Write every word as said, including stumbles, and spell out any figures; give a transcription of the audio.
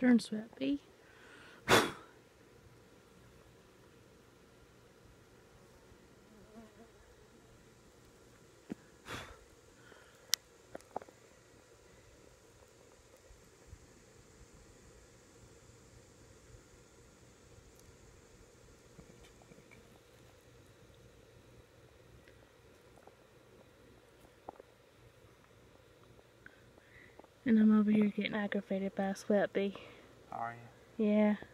Darn sweat bee. And I'm over here getting aggravated by a sweat bee. Are you? Yeah.